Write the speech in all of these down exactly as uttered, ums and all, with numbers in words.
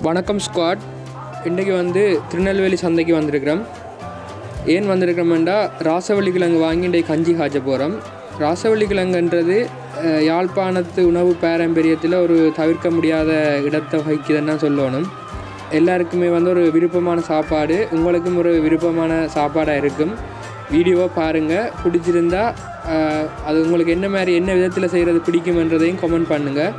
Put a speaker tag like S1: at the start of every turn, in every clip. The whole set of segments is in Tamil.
S1: வணக்கம் ஸ்குவாட். இன்றைக்கு வந்து திருநெல்வேலி சந்தைக்கு வந்திருக்கிறோம். ஏன் வந்திருக்கிறோம்டா ராசவள்ளி கிழங்கு வாங்கி இன்றைக்கு கஞ்சி காய்ச்ச போகிறோம். ராசவள்ளி கிழங்குன்றது யாழ்ப்பாணத்து உணவு பாரம்பரியத்தில் ஒரு தவிர்க்க முடியாத இடத்தை வகிக்குதுன்னு தான் சொல்லணும். எல்லாருக்குமே வந்து ஒரு விருப்பமான சாப்பாடு, உங்களுக்கும் ஒரு விருப்பமான சாப்பாடாக இருக்கும். வீடியோவை பாருங்கள், பிடிச்சிருந்தா அது உங்களுக்கு என்ன மாதிரி என்ன விதத்தில் செய்கிறது பிடிக்குமென்றதையும் கமெண்ட் பண்ணுங்கள்.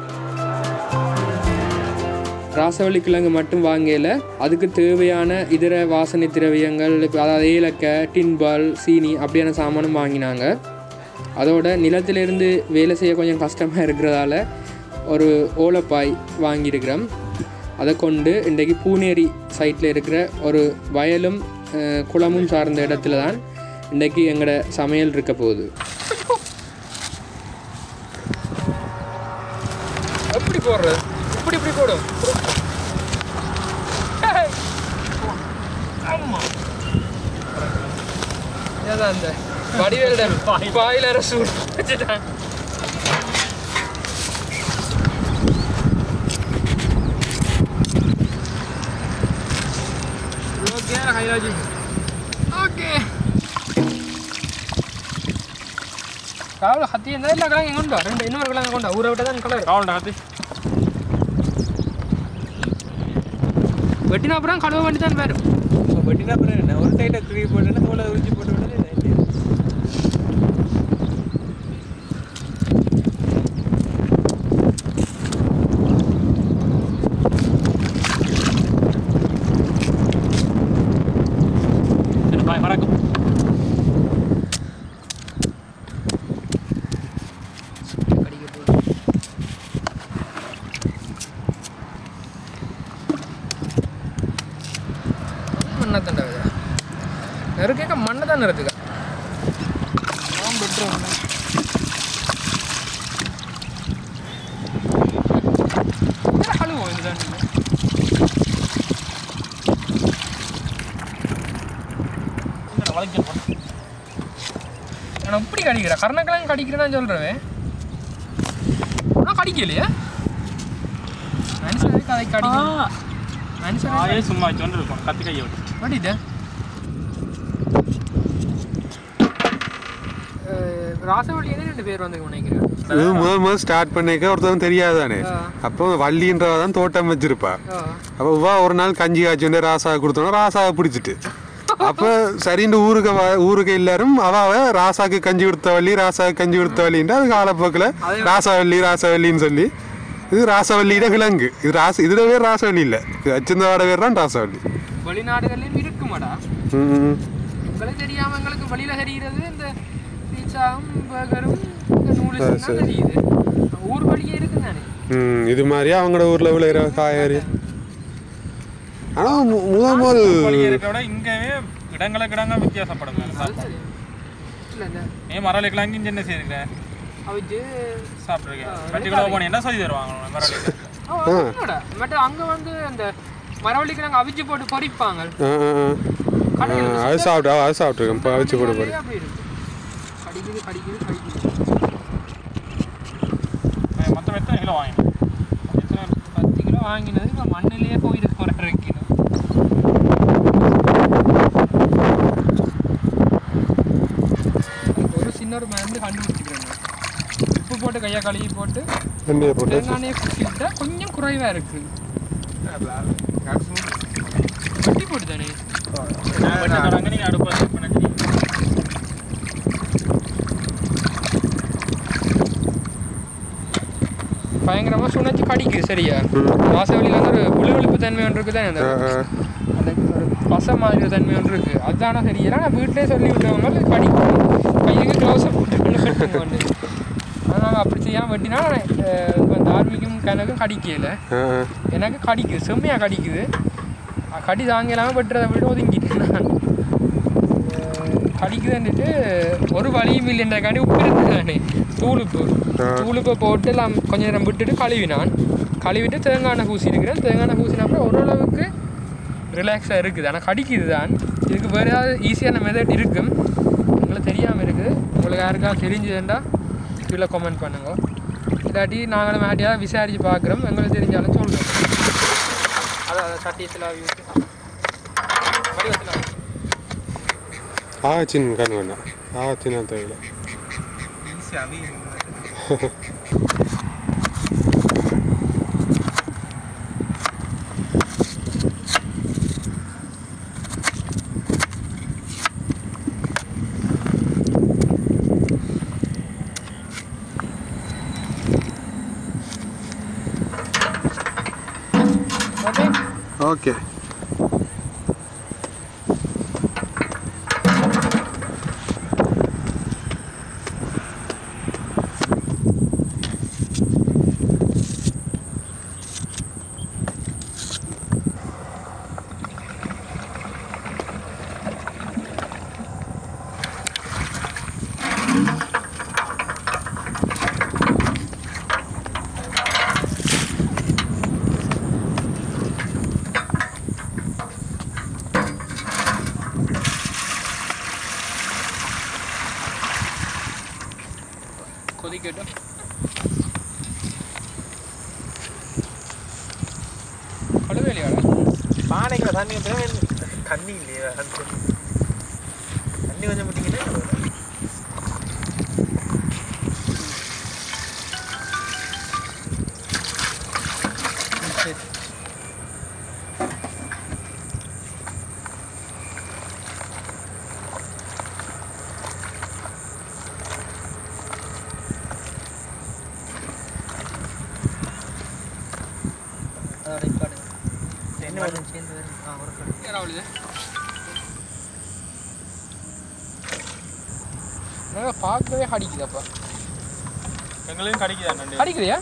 S1: ராசவள்ளி கிழங்கு மட்டும் வாங்கல, அதுக்கு தேவையான இதர வாசனை திரவியங்கள், அதாவது ஏலக்காய், டின்பால், சீனி அப்படியான சாமானும் வாங்கினாங்க. அதோட நிலத்திலிருந்து வேலை செய்ய கொஞ்சம் கஷ்டமாக இருக்கிறதால ஒரு ஓலப்பாய் வாங்கியிருக்கிறோம். அதை கொண்டு இன்றைக்கு பூனேரி சைட்டில் இருக்கிற ஒரு வயலும் குளமும் சார்ந்த இடத்துல தான் இன்றைக்கு எங்களோட சமையல் இருக்க போகுது. எப்படி போடுறது? இப்படி இப்படி போடும். ஏதான் அந்த வடிவேல பாயிலர சூடு வச்சுட்டாங்க. ஓகே ஹைராஜி ஓகே காவல் ஹத்தி என்ன எல்லா கிழங்கு கொண்டா ரெண்டு இன்னொரு கிழங்கு கொண்டா ஊரை விட்டு தான் கலர் காவல்டா ஹத்தி வெட்டினா அப்புறம் கழுவ வேண்டி தான் பேரும். வெட்டினா அப்புறம் என்ன ஒரு சைடை கிளீ போட்டுன்னா தோலை உரிச்சு போட்டு விட வணக்கம். மண்ணை தான் நெருக்க மண்ணை தான் நிறுத்துக்க பெட்ரோல் கழுவோம். இதுதான் நான் இப்படி கடிக்கிறேன், கருணக்கிழங்கு கடிக்கிறேன்னு சொல்கிறேன். ஆனால் கடிக்கலையே மனுஷன் அதை கடிக்க மனுஷன் சும்மா சொல்லிருக்கோம் கத்தி கையை விட்டு வடிது. ராசவள்ளியே ரெண்டு பேர் வந்து நினைக்கிறேன்.
S2: இது முதல் முதல் ஸ்டார்ட் பண்ணிக்க ஒருத்தரும் தெரியாதானே. அப்போ வள்ளின்றதான் தோட்டம் வச்சிருப்பா. அப்போ வா ஒரு நாள் கஞ்சி காய்ச்சி வந்து ராசாவை கொடுத்தோன்னா ராசாவை பிடிச்சிட்டு அப்போ சரின்னு ஊருக்கு ஊருக்கு எல்லாரும் அவாவை ராசாவுக்கு கஞ்சி கொடுத்த வள்ளி ராசாவுக்கு கஞ்சி கொடுத்த வள்ளின்ட்டு அது காலப்போக்கில் ராசாவள்ளி ராசவள்ளின்னு சொல்லி இது ராசவள்ளியிட கிழங்கு. இது ராச இதோட பேர் ராசவள்ளி இல்லை, இது அச்சந்தாவோட பேர் தான் ராசவள்ளி.
S1: வெளிநாடுகள்லையும் இருக்குமாடா, உங்களுக்கு தெரியாமல் எங்களுக்கு வெளியில் தெரிகிறது இந்த பீச்சாவும் பர்கரும் தெரியுது. ஊர் வழியே இருக்குது தானே.
S2: ம் இது மாதிரியா அவங்களோட ஊரில் விளையிற காய்கறி. ஆனால் முதல் முதல்
S3: இங்கேயே இடங்களை கிடங்க வித்தியாசப்படும். ஏன் மரளி கிழங்கு இங்கே என்ன செய்யிருக்கேன் சாப்பிட்ருக்கேன். பட்டி கிலோ போனேன் என்ன சொல்லி தருவாங்க மரளி
S1: பட் அங்கே வந்து அந்த மரவள்ளி கிழங்கு அவிச்சு போட்டு பொரிப்பாங்க.
S2: அது சாப்பிட்டா அது சாப்பிட்ருக்கேன் அவிச்சு போட்டு பொரி
S1: கடிக்குது கடிக்குது கடிக்குது.
S3: மொத்தம் எத்தனை கிலோ வாங்கினேன்?
S1: பத்து கிலோ வாங்கினது இப்போ மண்ணிலேயே போயிருக்கு ஒரு அரை கிலோ. ஒரு சின்ன ஒரு மருந்து கண்டுபிடிச்சிக்கிறேன். உப்பு போட்டு கையை கழுவி போட்டு தேங்காய் குடிச்சுட்டா கொஞ்சம் குறைவாக இருக்குது. கட்டி போட்டு தானே
S3: நீங்கள் அடுப்பு
S1: பயங்கரமாக சுனைச்சு கடிக்குது. சரியா ராசவள்ளியில் வந்து ஒரு புளிவெளிப்பு தன்மை ஒன்று இருக்குது தானே, அந்த அந்த ஒரு பசை மாதிரி தன்மை ஒன்று இருக்குது. அதுதானே சரியா நான் வீட்டிலே சொல்லி விட்டவங்க கடிக்கும் கையுக்கு க்ளவுஸை போட்டு கட்டுங்க. ஆனால் நாங்கள் அப்படி செய்யாமல் வெட்டினா இந்த ஆர்மிக்கும் கணக்கும் கடிக்கல, எனக்கு கடிக்குது, செம்மையாக கடிக்குது. கடி தாங்க இல்லாமல் வெட்டுறதை விட ஒதுங்கிட்டு நான் கடிக்குதுன்னுட்டு ஒரு வழியும் இல்லைன்றக்காண்டி உப்பு இருக்குதானே தூளுப்பு தூளுப்பை போட்டு எல்லாம் கொஞ்சம் நேரம் விட்டுட்டு கழுவினான். கழுவிட்டு தேங்காய் பூசி இருக்கிறேன். தேங்காய் பூசின அப்புறம் ஓரளவுக்கு ரிலாக்ஸாக இருக்குது. ஆனால் கடிக்குது தான். இதுக்கு வேறு ஏதாவது ஈஸியான மெத்தட் இருக்கும், உங்களுக்கு தெரியாமல் இருக்குது. உங்களுக்கு யாருக்காவது தெரிஞ்சதுண்டா கீழே கமெண்ட் பண்ணுங்க. இல்லாட்டி நாங்களும் யார்ட்டையாவது விசாரித்து பார்க்குறோம், எங்களுக்கு தெரிஞ்சாலும் சொல்கிறோம். அதை சட்டியத்தில் ஆவி விட்டு வடிவத்தில் ஆவி
S2: ஆச்சின் கண் வேண்டாம் ஆச்சின்னா தேவையில்லை
S3: ஈஸியாக அவி
S2: ஓகே
S1: கொதிக்கட்டும் கழுவேலையாடா
S3: பானைக்கு தண்ணி தண்ணி இல்லையா தண்ணி கொஞ்சம் விட்டீங்கன்னா
S1: சரி பார்க்கவே அடிக்குதாப்பா
S3: எங்களையும் கடிக்குதா
S1: அடிக்கிறியா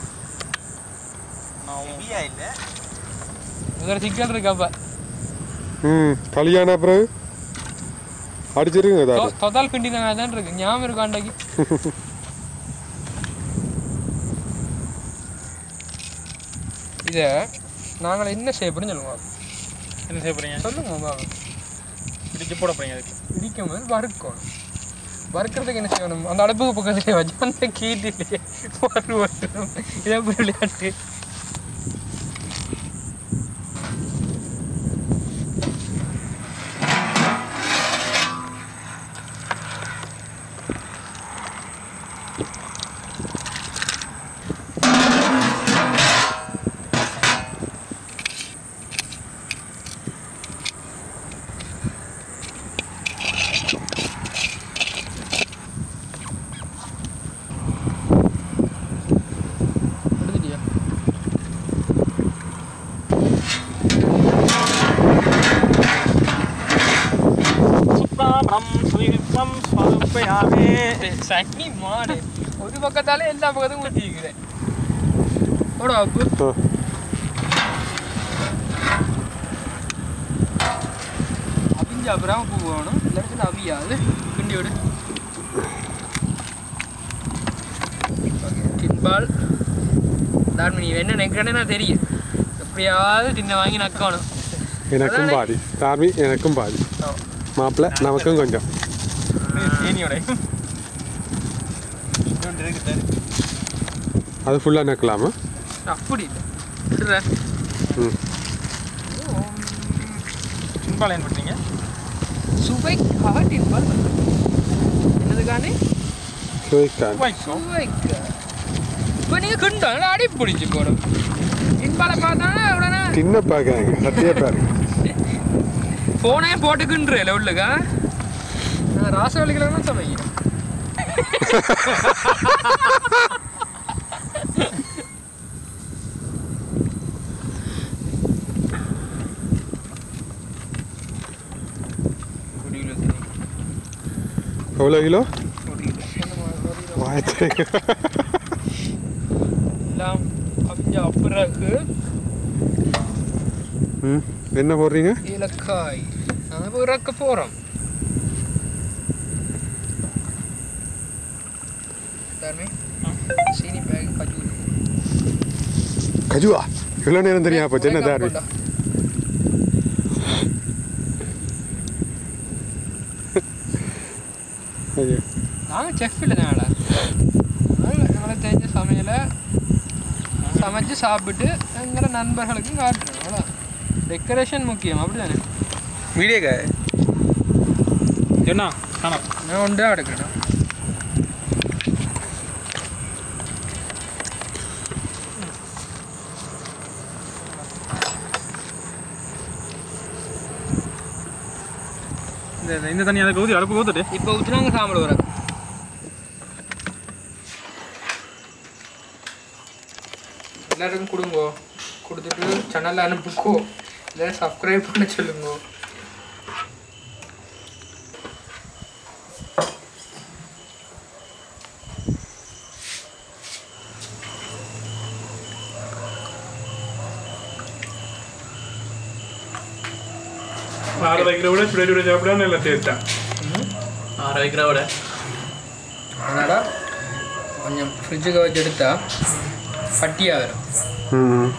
S3: இல்லை
S1: ஒரு சிக்கல் இருக்காப்பா
S2: ம் கல்யாணம் அப்புறம் அடிச்சிருங்க
S1: தொதால் பிண்டி தான் இருக்கு ஞாபகம் இருக்கும் அன்றைக்கு இதை நாங்கள் என்ன செய்ய போறோம்னு சொல்லுங்க
S3: என்ன செய்ய போறீங்க
S1: சொல்லுங்க பாபா
S3: இடிச்சு போட போறீங்க அதுக்கு
S1: இடிக்கும் போது வறுக்கணும் வறுக்கிறதுக்கு என்ன செய்யணும் அந்த அடுப்புக்கு பக்கத்துலேயே வச்சு அந்த கீட்டிலே வறு வரும் இதை விளையாட்டு சட்னி மாடு ஒரு பக்கத்தாலே எல்லா பக்கத்தும் ஊற்றிக்கிறேன் ஓட அப்பு அவிஞ்சு அப்புறம் பூ போகணும் இல்லாட்டி அவியாது கிண்டி விடு டின்பால் தார்மி என்ன நினைக்கிறேன்னு தெரியும் எப்படியாவது டின்னை வாங்கி நக்கணும்
S2: எனக்கும் பாதி தார்மி எனக்கும் பாதி மாப்பிள்ள நமக்கும் கொஞ்சம் அது ஃபுல்லாக நக்கலாமா
S1: அப்படி இல்லை
S2: ம்
S3: டின்பால் ஏன் பண்ணுறீங்க
S1: சுவைக்காக டின்பால் என்னதுக்கானே
S2: சுவைக்கான்
S1: சுவைக்கா இப்போ நீங்கள் கிண்டோம் அடி பிடிச்சி போடும் டின்பாலை பார்த்தானே உடனே
S2: தின்ன பார்க்குறாங்க சத்தியா பாருங்க
S1: ஃபோனே போட்டுக்குன்றேன் உள்ளுக்கா நான் ராசவழிக்கலாம் சமைக்கிறேன்
S2: எவ்வளோ கிலோ
S1: எல்லாம் கொஞ்சம் அப்புறக்கு
S2: ம் என்ன போடுறீங்க
S1: ஏலக்காய் நாங்கள் போய் இறக்க போகிறோம் சீனி பேக் கஜூர்
S2: கஜுவா இவ்வளோ நேரம் தெரியா போச்சு என்ன தார்மி
S1: நாங்கள் செஃப் இல்லை தானடா எங்களை தெரிஞ்ச சமையலை சமைச்சு சாப்பிட்டு எங்களை நண்பர்களுக்கும் காட்டுறோம் அவ்வளோ டெக்கரேஷன் முக்கியம் அப்படிதானே
S3: வீடியோக்கா என்ன காணோம்
S1: நான் ஒன்றா எடுக்கிறேன்
S3: இந்த இந்த தண்ணி அதுக்கு ஊற்றி அடுப்பு ஊற்றுட்டு
S1: இப்போ ஊற்றுனாங்க சாம்பல் வர எல்லாருக்கும் கொடுங்கோ கொடுத்துட்டு சேனலில் அனுப்புக்கோ இல்லை சப்ஸ்கிரைப் பண்ண சொல்லுங்க
S3: ஆறு வைக்கிற விட சுட சுட சாப்பிடா நல்லா டேஸ்ட்டாக ஆறு வைக்கிற விட
S1: அதனால் கொஞ்சம் ஃப்ரிட்ஜுக்கு வச்சு எடுத்தா பட்டியாக வரும்
S2: ம்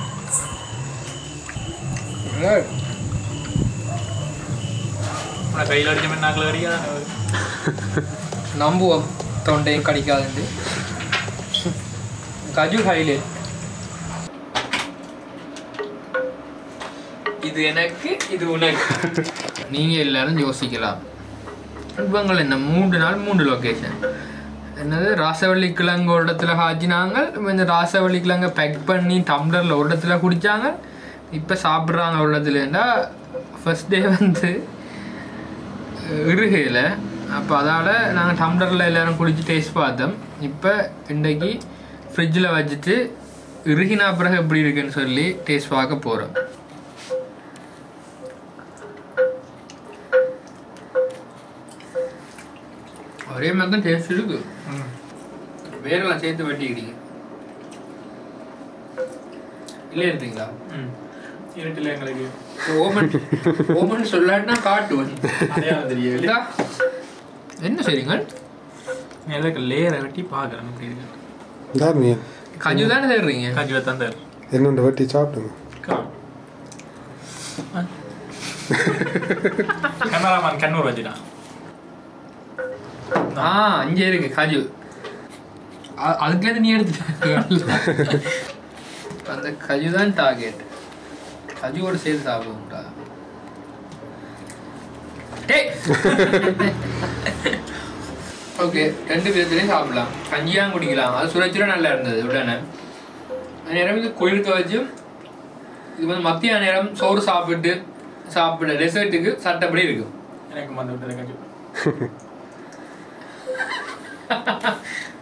S3: கையில் அடிச்ச மாதிரி நாக்கில் கடிக்கா
S1: நம்புவோம் தொண்டையும் கடிக்காதுண்டு கஜு ஹைலே இது எனக்கு இது உனக்கு நீங்கள் எல்லாரும் யோசிக்கலாம் இவங்கள் என்ன மூன்று நாள் மூன்று லொக்கேஷன் என்னது ராசவள்ளி கிழங்கு ஒரு இடத்துல காய்ச்சினாங்க இந்த ராசவள்ளி கிழங்கை பேக் பண்ணி டம்ளரில் ஒரு இடத்துல குடித்தாங்க இப்போ சாப்பிட்றாங்க ஒரு இடத்துலன்னா ஃபர்ஸ்ட் டே வந்து இறுகையில் அப்போ அதால் நாங்கள் டம்ளரில் எல்லோரும் குடிச்சு டேஸ்ட் பார்த்தோம் இப்போ இன்றைக்கி ஃப்ரிட்ஜில் வச்சுட்டு இறுகினா பிறகு எப்படி இருக்குன்னு சொல்லி டேஸ்ட் பார்க்க போகிறோம் ஒரே மாதிரி தான் டேஸ்ட் இருக்கு வேறெல்லாம் சேர்த்து வெட்டிக்கிறீங்க இல்லை எடுத்தீங்களா
S3: ம் இருட்டில் எங்களுக்கு
S1: ஓமன் ஓமன் சொல்லாட்டினா காட்டுவன்
S3: அடையாளம் தெரியல
S1: என்ன சரிங்க
S3: எதுக்கு லேயரை வெட்டி பார்க்குறேன் அப்படி இருக்கு
S2: தாருங்க
S1: கஜு தானே சேர்றீங்க
S3: கஞ்சியில் தந்தார்
S2: என்னென்ன வெட்டி சாப்பிடுங்க
S3: கேமராமேன் கண்ணூர் வச்சுட்டான்
S1: ஆ அங்கே இருக்கு கஜு அதுக்குலேருந்து நீ எடுத்துட்ட அந்த கஜு தான் டார்கெட் கஜுவோட சேர்த்து சாப்பிடுவோம்டா ஓகே ரெண்டு விதத்துலேயும் சாப்பிடலாம் கஞ்சியாக குடிக்கலாம் அது சுரச்சுர நல்லா இருந்தது உடனே நேரம் இது குளிர்க்க வச்சு இது வந்து மத்திய நேரம் சோறு சாப்பிட்டு சாப்பிட டெசர்ட்டுக்கு சட்டப்படி இருக்கும்
S3: எனக்கு மந்த விட்டது கஞ்சி